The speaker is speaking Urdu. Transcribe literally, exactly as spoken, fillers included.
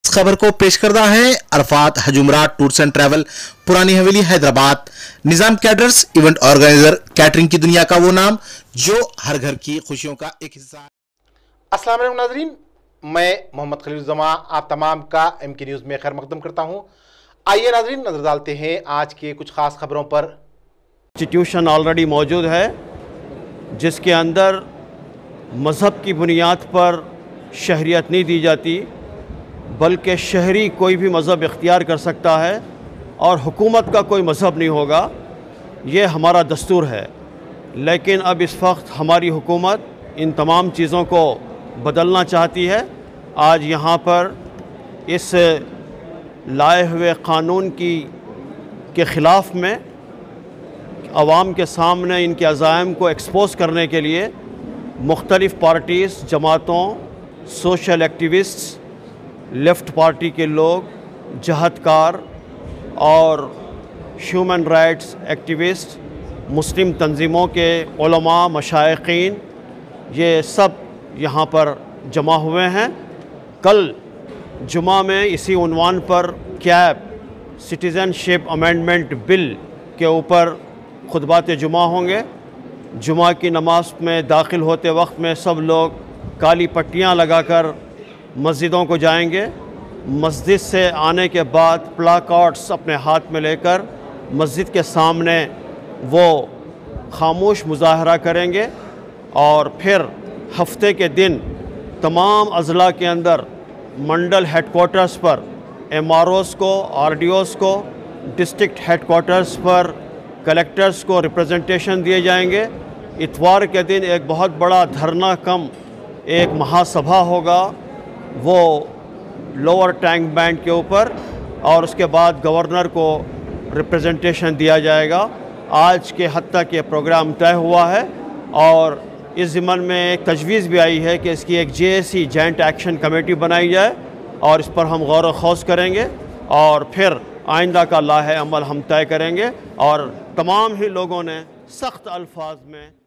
اس خبر کو پیش کردہ ہے عرفات حجمرات tours and travel, Purani Haveli Hyderabad. نظام کیٹرز ایونٹ آرگنائزر، کیٹرنگ کی دنیا کا وہ نام جو ہر گھر کی خوشیوں کا ایک حصہ ہے۔ السلام علیکم ناظرین، میں محمد خلیل الزماں آپ تمام کا ایم کے نیوز میں خیر مقدم کرتا ہوں۔ آئیے ناظرین نظر ڈالتے ہیں آج کے کچھ خاص خبروں پر۔ انسٹیٹیوشن آلریڈی موجود ہے جس کے اندر مذہب کی بنیاد پر شہریت نہیں دی جاتی، بلکہ شہری کوئی بھی مذہب اختیار کر سکتا ہے اور حکومت کا کوئی مذہب نہیں ہوگا۔ یہ ہمارا دستور ہے، لیکن اب اس وقت ہماری حکومت ان تمام چیزوں کو بدلنا چاہتی ہے۔ آج یہاں پر اس لائے ہوئے قانون کی کے خلاف میں عوام کے سامنے ان کے عزائم کو ایکسپوز کرنے کے لیے مختلف پارٹیز، جماعتوں، سوشل ایکٹیوسٹس، لیفٹ پارٹی کے لوگ، جہد کار اور ہیومن رائٹس ایکٹیوسٹ، مسلم تنظیموں کے علماء، مشائقین، یہ سب یہاں پر جمع ہوئے ہیں۔ کل جمعہ میں اسی عنوان پر CAB citizenship amendment bill کے اوپر خطبات جمعہ ہوں گے۔ جمعہ کی نماز میں داخل ہوتے وقت میں سب لوگ کالی پٹیاں لگا کر مسجدوں کو جائیں گے۔ مسجد سے آنے کے بعد پلاکارڈز اپنے ہاتھ میں لے کر مسجد کے سامنے وہ خاموش مظاہرہ کریں گے، اور پھر ہفتے کے دن تمام اضلاع کے اندر منڈل ہیڈ کوارٹرز پر ایم آر اوز کو، آر ڈی اوز کو، ڈسٹرکٹ ہیڈ کوارٹرز پر کلیکٹرز کو ریپریزنٹیشن دیے جائیں گے۔ اتوار کے دن ایک بہت بڑا دھرنا کم ایک مہاسبھا ہوگا، وہ لوور ٹینک بینڈ کے اوپر، اور اس کے بعد گورنر کو ریپریزنٹیشن دیا جائے گا۔ آج کے حد تک یہ پروگرام طے ہوا ہے، اور اس ضمن میں ایک تجویز بھی آئی ہے کہ اس کی ایک J A C joint action committee بنائی جائے، اور اس پر ہم غور و خوض کریں گے، اور پھر آئندہ کا لاہ عمل ہم طے کریں گے۔ اور تمام ہی لوگوں نے سخت الفاظ میں